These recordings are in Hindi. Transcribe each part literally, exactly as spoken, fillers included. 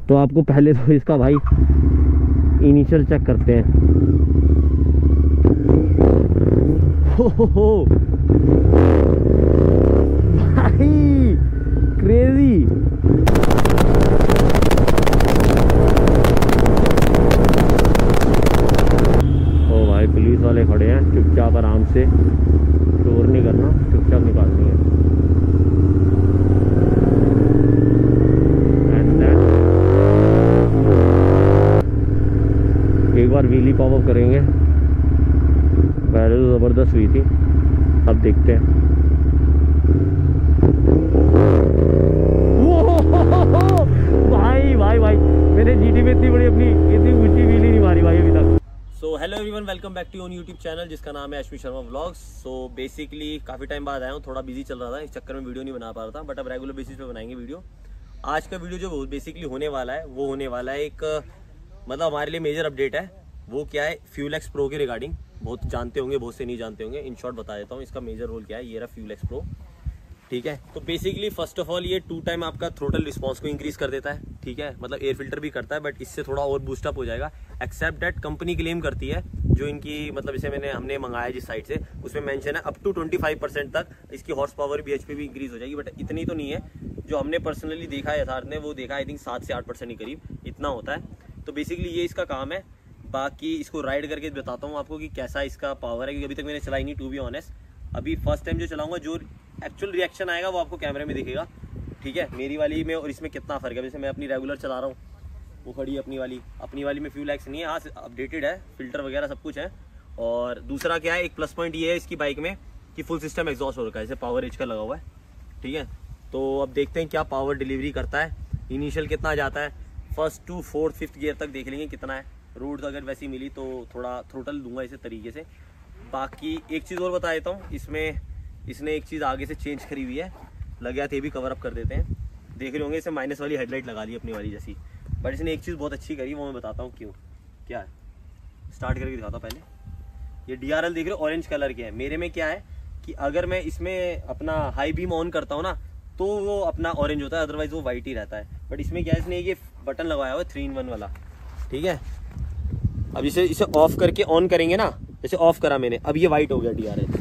तो आपको पहले तो इसका भाई इनिशियल चेक करते हैं। हो हो हो भाई क्रेजी। ओ भाई पुलिस वाले खड़े हैं, चुपचाप आराम से, शोर नहीं करना, चुपचाप निकालनी है। एक बार व्हीली पॉप अप करेंगे, पहले तो ज़बरदस्त हुई थी, अब देखते हैं। भाई भाई भाई मैंने जीटी में इतनी बड़ी अपनी इतनी ऊंची व्हीली नहीं मारी भाई अभी तक। So hello everyone, welcome back to your YouTube channel जिसका नाम है Ashwin Sharma vlogs. So basically काफ़ी टाइम बाद आया हूँ, थोड़ा बिजी चल रहा था, इस चक्कर में वीडियो नहीं बना पा रहा था, बट अब रेगुलर बेसिस पे बनाएंगे वीडियो। आज का वीडियो जो बेसिकली होने वाला है वो होने वाला है एक मतलब हमारे लिए मेजर अपडेट है। वो क्या है, फ्यूल एक्स प्रो के रिगार्डिंग। बहुत जानते होंगे, बहुत से नहीं जानते होंगे। इन शॉर्ट बता देता हूँ इसका मेजर रोल क्या है। ये रहा फ्यूल एक्स प्रो, ठीक है। तो बेसिकली फर्स्ट ऑफ ऑल ये टू टाइम आपका थ्रोटल रिस्पांस को इंक्रीज कर देता है, ठीक है। मतलब एयर फिल्टर भी करता है, बट इससे थोड़ा और बूस्टअप हो जाएगा। एक्सेप्ट दैट कंपनी क्लेम करती है, जो इनकी मतलब इसे मैंने हमने मंगाया जिस साइट से, उसमें मेंशन है अप टू पच्चीस परसेंट तक इसकी हॉर्स पावर भी एचपी भी इंक्रीज हो जाएगी। बट इतनी तो नहीं है, जो हमने पर्सनली देखा है, यथार्थ ने वो देखा आई थिंक सात से आठ परसेंट ही करीब इतना होता है। तो बेसिकली ये इसका काम है। बाकी इसको राइड करके बताता हूँ आपको कि कैसा इसका पावर है, क्योंकि अभी तक मैंने चलाई नहीं, टू बी ऑनेस्ट। अभी फर्स्ट टाइम जो चलाऊंगा, जो एक्चुअल रिएक्शन आएगा वो आपको कैमरे में दिखेगा, ठीक है। मेरी वाली में और इसमें कितना फर्क है। जैसे मैं अपनी रेगुलर चला रहा हूँ, वो खड़ी है अपनी वाली, अपनी वाली में फ्यूल एक्स नहीं है, हाँ अपडेटेड है, फिल्टर वगैरह सब कुछ है। और दूसरा क्या है, एक प्लस पॉइंट ये है इसकी बाइक में कि फुल सिस्टम एग्जॉस्ट हो रखा है, जैसे पावर एज का लगा हुआ है, ठीक है। तो अब देखते हैं क्या पावर डिलीवरी करता है, इनिशियल कितना जाता है। First to fourth fifth gear तक देख लेंगे कितना है। रोड अगर वैसी मिली तो थोड़ा थ्रोटल दूंगा इसे तरीके से। बाकी एक चीज़ और बता देता हूँ, इसमें इसने एक चीज़ आगे से चेंज करी हुई है, लग गया थे भी कवर अप कर देते हैं। देख रहे होंगे इसे माइनस वाली हेडलाइट लगा ली अपनी वाली जैसी, बट इसने एक चीज़ बहुत अच्छी करी, वो मैं बताता हूँ क्यों। क्या है, स्टार्ट करके दिखाता हूँ पहले। ये डी आर एल देख रहे हो, ऑरेंज कलर के है। मेरे में क्या है कि अगर मैं इसमें अपना हाई बीम ऑन करता हूँ ना, तो वो अपना ऑरेंज होता है, अदरवाइज वो वाइट ही रहता है। बट इसमें क्या है, इसने ये बटन लगाया हुआ है थ्री इन वन वाला, ठीक है। अब इसे इसे ऑफ करके ऑन करेंगे ना, जैसे ऑफ करा मैंने, अब ये वाइट हो गया डी आर एल।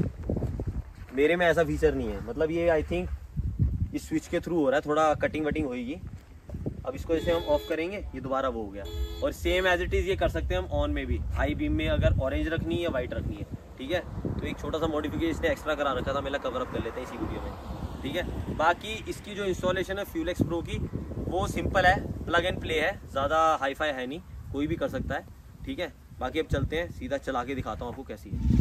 मेरे में ऐसा फीचर नहीं है, मतलब ये आई थिंक इस स्विच के थ्रू हो रहा है, थोड़ा कटिंग वटिंग होगी। अब इसको जैसे हम ऑफ करेंगे, ये दोबारा वो हो गया। और सेम एज इट इज ये कर सकते हैं हम ऑन में भी, हाई बीम में अगर ऑरेंज रखनी है या वाइट रखनी है, ठीक है। तो एक छोटा सा मॉडिफिकेशन इसने एक्स्ट्रा करा रखा था, मेरा कवर अप कर लेते हैं इसी वीडियो में, ठीक है। बाकी इसकी जो इंस्टॉलेशन है फ्यूल एक्स प्रो की, वो सिंपल है, प्लग एंड प्ले है, ज़्यादा हाई फाई है नहीं, कोई भी कर सकता है, ठीक है। बाकी अब चलते हैं, सीधा चला के दिखाता हूँ आपको कैसी है।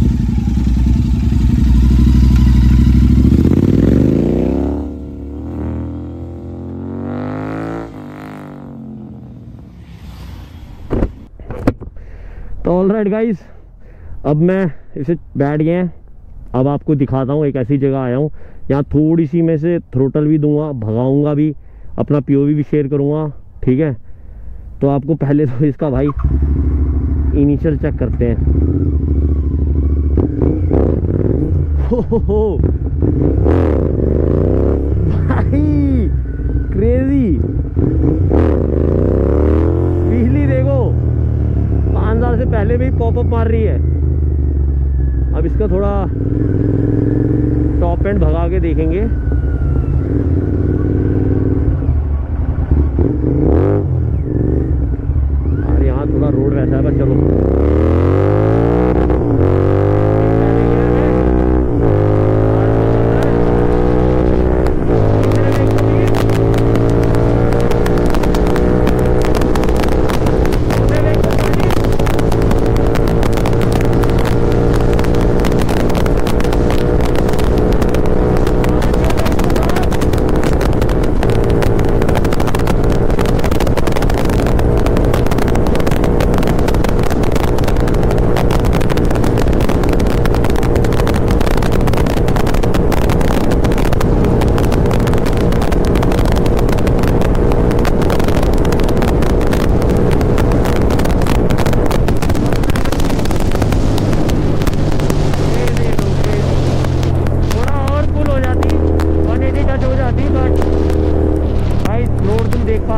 तो ऑल राइट गाइज, अब मैं इसे बैठ गए हैं। अब आपको दिखाता हूँ, एक ऐसी जगह आया हूँ, यहाँ थोड़ी सी मैं से थ्रोटल भी दूंगा, भगाऊंगा भी, अपना पीओवी भी शेयर करूँगा, ठीक है। तो आपको पहले तो इसका भाई इनिशियल चेक करते हैं। हो हो हो भाई क्रेजी, बिजली देखो पाँच साल से पहले भी पॉप अप मार रही है। अब इसका थोड़ा टॉप एंड भगा के देखेंगे। और यहाँ थोड़ा रोड वैसा है, बस चलो।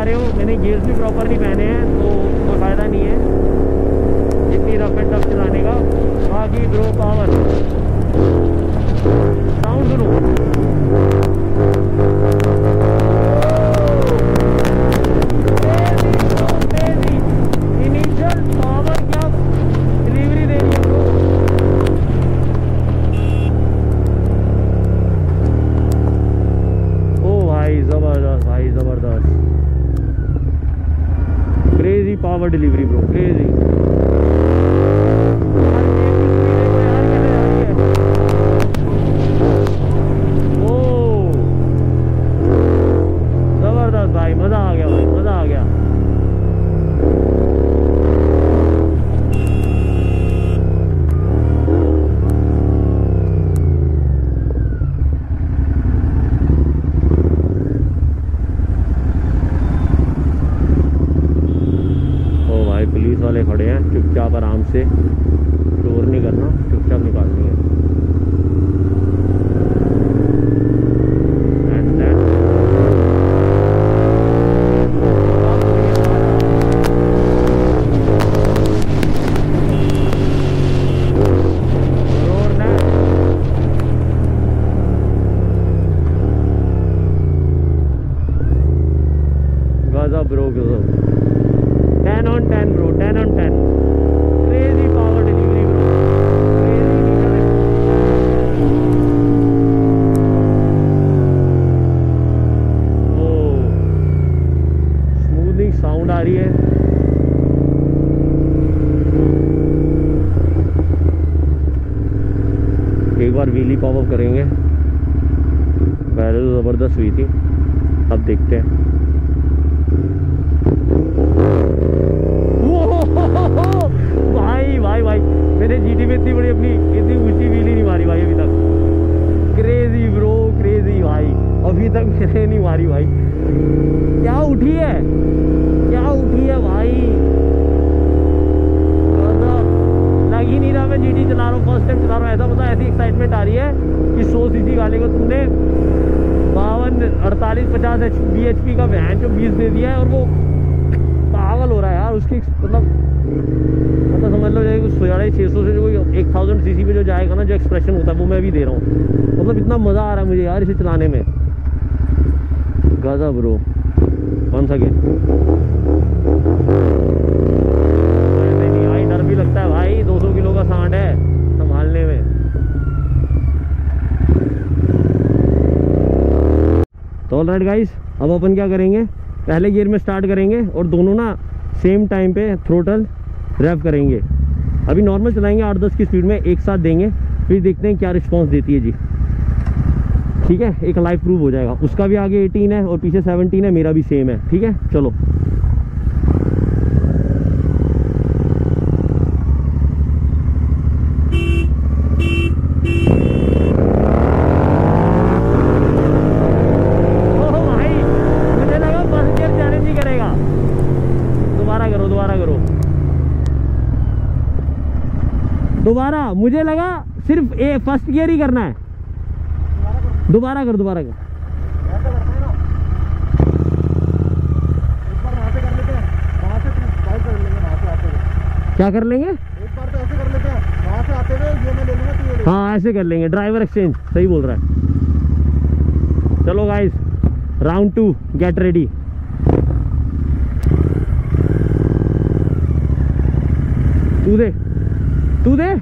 रहे हो, मैंने गियर्स भी प्रॉपर नहीं पहने हैं तो कोई फ़ायदा नहीं है जितनी रफ एंड टफ चलाने का। बाकी ब्रो पावर साउंड सुनो, इनिशियल पावर क्या डिलीवरी दे रही है ब्रो। ओ भाई जबरदस्त, भाई जबरदस्त, crazy power delivery bro, crazy. जबरदस्त भाई, मजा आ गया भाई, मजा आ गया। पुलिस वाले खड़े हैं, चुपचाप आराम से, शोर नहीं करना, चुपचाप निकालनी है। गजब ब्रो, गजब, ten on ten bro, ten on ten, crazy power delivery bro, crazy निकल। ओ स्मूथिंग साउंड आ रही है। एक बार व्हीली पॉप अप करेंगे, पहले तो जबरदस्त हुई थी, अब देखते हैं। भाई भाई भाई मैंने जीटी में इतनी बड़ी अपनी इतनी ऊंची व्हीली नहीं मारी भाई अभी तक। क्रेजी ब्रो, क्रेजी भाई, अभी तक मैंने नहीं मारी भाई। क्या उठी है, क्या उठी है भाई, लग ही नहीं रहा मैं जीटी चला रहा हूँ, फर्स्ट टाइम चला रहा हूँ ऐसा। मतलब ऐसी एक्साइटमेंट आ रही है कि सौ सीसी वाले को तुमने बावन अड़तालीस पचास एच बी एच पी का वैन जो बीस दे दिया है और वो पागल हो रहा है यार। उसकी मतलब मतलब समझ लो साढ़े छः सौ से जो कोई एक थाउजेंड सी सी पे जो जाएगा ना, जो एक्सप्रेशन होता है वो मैं भी दे रहा हूँ। मतलब इतना मज़ा आ रहा है मुझे यार इसे चलाने में, गजब ब्रो। कौन सा गेम ऐसे नहीं भाई, डर भी लगता है भाई, दो सौ किलो का सांड है संभालने में। तो ऑलराइट गाइस, अब अपन क्या करेंगे, पहले गियर में स्टार्ट करेंगे और दोनों ना सेम टाइम पे थ्रोटल रेव करेंगे। अभी नॉर्मल चलाएंगे आठ दस की स्पीड में, एक साथ देंगे, फिर देखते हैं क्या रिस्पांस देती है जी। ठीक है, एक लाइव प्रूव हो जाएगा। उसका भी आगे अठारह है और पीछे सत्रह है, मेरा भी सेम है। ठीक है, चलो। दोबारा मुझे लगा सिर्फ ए फर्स्ट गियर ही करना है। दोबारा कर, दोबारा कर। क्या कर लेंगे? एक बार तो ऐसे कर लेते हैं, वहां से आते हुए ये मैं ले लूंगा, तू ये ले। हाँ ऐसे कर लेंगे, ड्राइवर एक्सचेंज। सही बोल रहा है। चलो guys, round two, get ready. तू दे, तू दे।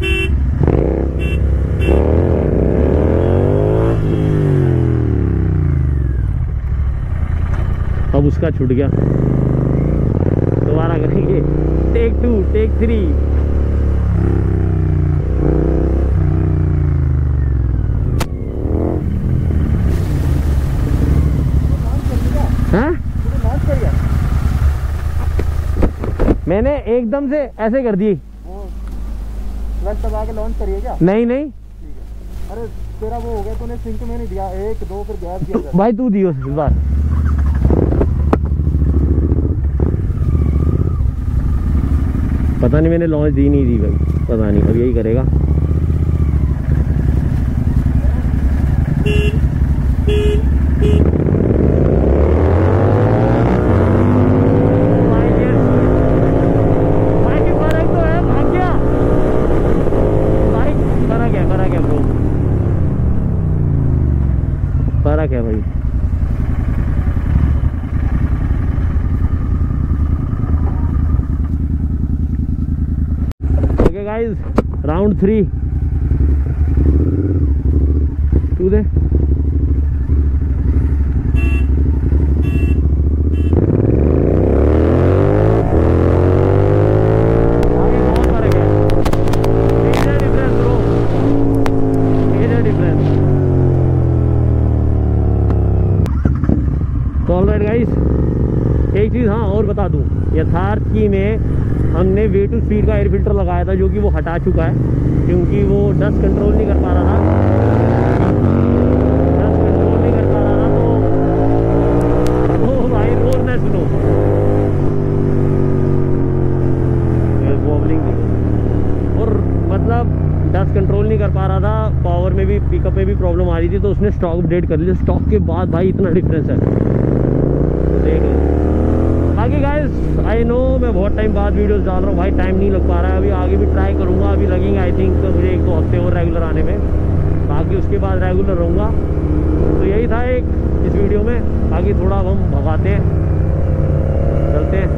अब उसका छूट गया, दोबारा करेंगे। Take two, take three. हाँ, मैंने एकदम से ऐसे कर दी। दबा के लॉन्च करिए क्या? नहीं नहीं, अरे तेरा वो हो गया, तूने सिंक में नहीं दिया, एक दो फिर गैप दिया भाई, तू दियो इस बार। पता नहीं मैंने लॉन्च दी नहीं दी भाई, पता नहीं, अब यही करेगा। गाइस, राउंड थ्री टू दे। ऑलराइट गाइस, एक चीज़ हाँ और बता दूं, यथार्थ की में हमने वे टू स्पीड का एयर फिल्टर लगाया था, जो कि वो हटा चुका है क्योंकि वो डस्ट कंट्रोल नहीं कर पा रहा था। डस्ट कंट्रोल नहीं कर पा रहा था तो वो भाई रोज ना सुनो वॉबलिंग, और मतलब डस्ट कंट्रोल नहीं कर पा रहा था, पावर में भी पिकअप में भी प्रॉब्लम आ रही थी, तो उसने स्टॉक अपडेट कर लिया। स्टॉक के बाद भाई इतना डिफरेंस है, देख लो। बाकी गाइस आई नो मैं बहुत टाइम बाद वीडियोस डाल रहा हूँ भाई, टाइम नहीं लग पा रहा है। अभी आगे भी ट्राई करूँगा, अभी लगेंगे आई थिंक मुझे एक दो हफ्ते और रेगुलर आने में, बाकी उसके बाद रेगुलर रहूँगा। तो यही था एक इस वीडियो में। बाकी थोड़ा अब हम भगाते हैं, चलते हैं।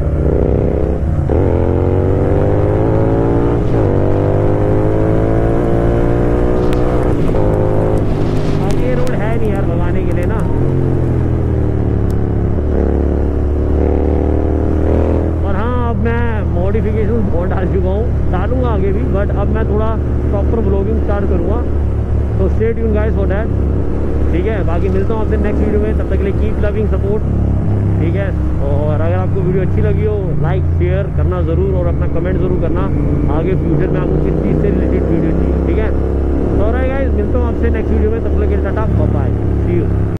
बाकी ये रोड है नहीं यार भगाने के लिए ना, मॉडिफिकेशन बहुत डाल चुका हूँ, डालूंगा आगे भी, बट अब मैं थोड़ा प्रॉपर ब्लॉगिंग स्टार्ट करूँगा, तो stay tune guys for that, ठीक है। बाकी मिलता हूँ आपसे नेक्स्ट वीडियो में, तब तक के लिए कीप लविंग सपोर्ट, ठीक है। और अगर आपको वीडियो अच्छी लगी हो लाइक शेयर करना ज़रूर, और अपना कमेंट ज़रूर करना आगे फ्यूचर में आपको किस चीज़ से रिलेटेड वीडियो चाहिए, ठीक है। तो गाइस मिलता हूँ आपसे नेक्स्ट वीडियो में, तब तक के लिए tata bye bye, see you.